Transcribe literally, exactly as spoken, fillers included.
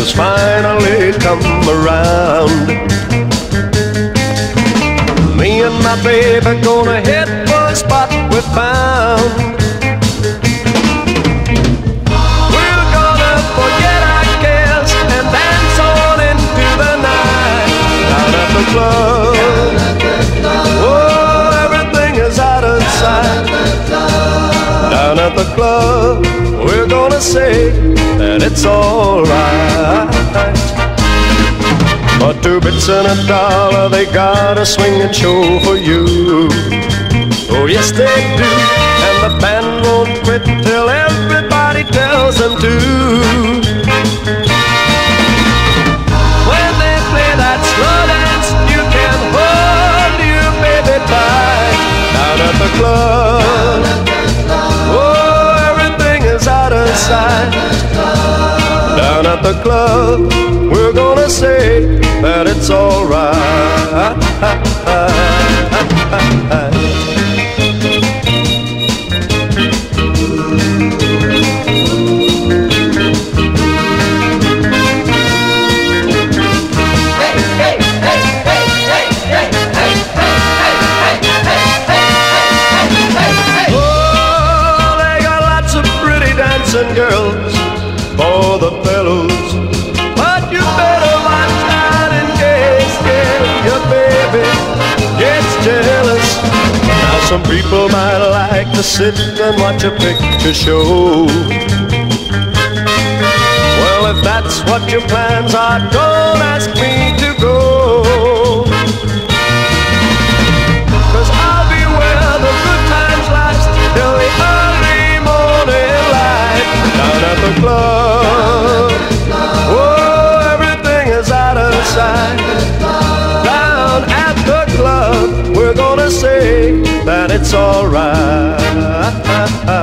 has finally come around. Me and my baby gonna hit for a spot we found. We're gonna forget our cares and dance on into the night. Down at the club, oh, everything is out of sight. Down at the club, we're gonna say that it's alright. For two bits and a dollar, they got a swinging show for you. Oh yes they do, and the band won't quit till everybody tells them to. When they play that slow dance, you can hold your baby tight. Down at the club, oh, everything is out of sight. Down at the club, we're gonna say that it's alright. Oh, they got lots of pretty dancing girls for the fellows, but you better watch out in case, yeah, your baby gets jealous. Now some people might like to sit and watch a picture show. Well, if that's what your plans are, don't ask me to go, 'cause I'll be where the good times last till the early morning light. Down at the club, oh, everything is out of sight. Down at the club, we're gonna say that it's alright.